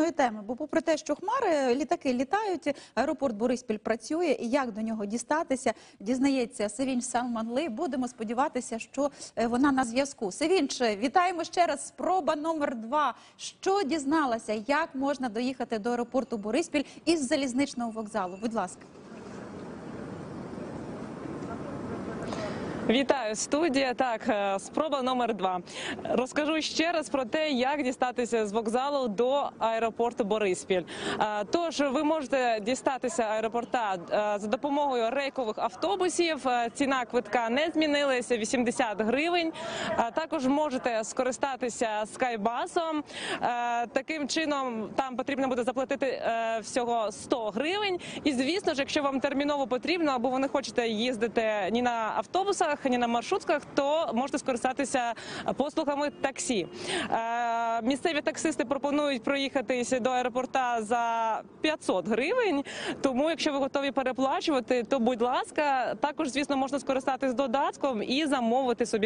залізничної теми, бо попри те, що хмари, літаки літають, аеропорт Бориспіль працює, і як до нього дістатися, дізнається Севінч Салманли. Будемо сподіватися, що вона на зв'язку. Севінч, вітаємо ще раз. Спроба номер 2. Що дізналася, як можна доїхати до аеропорту Бориспіль із залізничного вокзалу? Будь ласка. Вітаю, студія. Так, спроба номер 2. Розкажу ще раз про те, як дістатися з вокзалу до аеропорту Бориспіль. Тож, ви можете дістатися аеропорта за допомогою рейкових автобусів. Ціна квитка не змінилася – 80 гривень. Також можете скористатися скайбасом. Таким чином, там потрібно буде заплатити всього 100 гривень. І, звісно ж, якщо вам терміново потрібно, або ви не хочете їздити ні на автобусах, ні на маршрутках, то можете скористатися послугами таксі. Місцеві таксисти пропонують проїхатися до аеропорта за 500 гривень, тому якщо ви готові переплачувати, то будь ласка. Також, звісно, можна скористатись додатком і замовити собі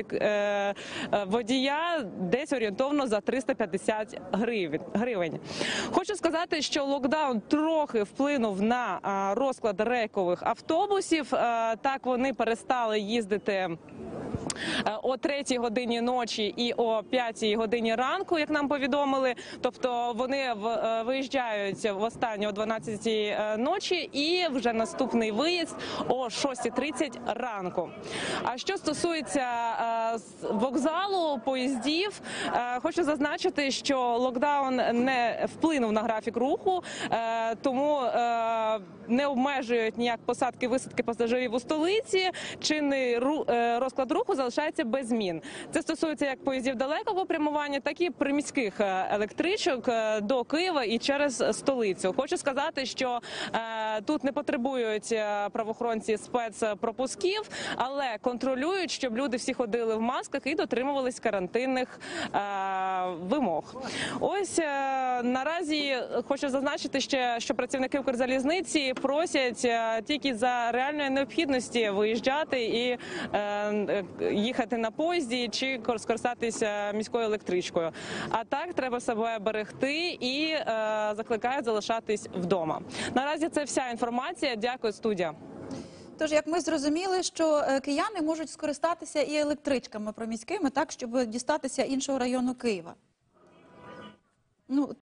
водія десь орієнтовно за 350 гривень. Хочу сказати, що локдаун трохи вплинув на розклад рейкових автобусів. Так, вони перестали їздити о 3-й годині ночі і о 5-й годині ранку, як нам повідомили. Тобто вони виїжджають востаннє о 12-й ночі і вже наступний виїзд о 6:30 ранку. А що стосується вокзалу, поїздів, хочу зазначити, що локдаун не вплинув на графік руху, тому не обмежують ніяк посадки-висадки пасажирів у столиці. Чинний розклад руху залишається без змін. Це стосується як поїздів далекого прямування, так і приміських електричок до Києва і через столицю. Хочу сказати, що тут не потребують правоохоронці спецпропусків, але контролюють, щоб люди всі ходили в масках і дотримувались карантинних вимог. Ось наразі хочу зазначити ще, що працівники Укрзалізниці просять тільки за реальної необхідності виїжджати і їхати на поїзді чи скористатися міською електричкою. А так треба себе берегти і закликають залишатись вдома. Наразі це вся інформація. Дякую, студія. Тож, як ми зрозуміли, що кияни можуть скористатися і електричками проміськими, так, щоб дістатися іншого району Києва. Ну,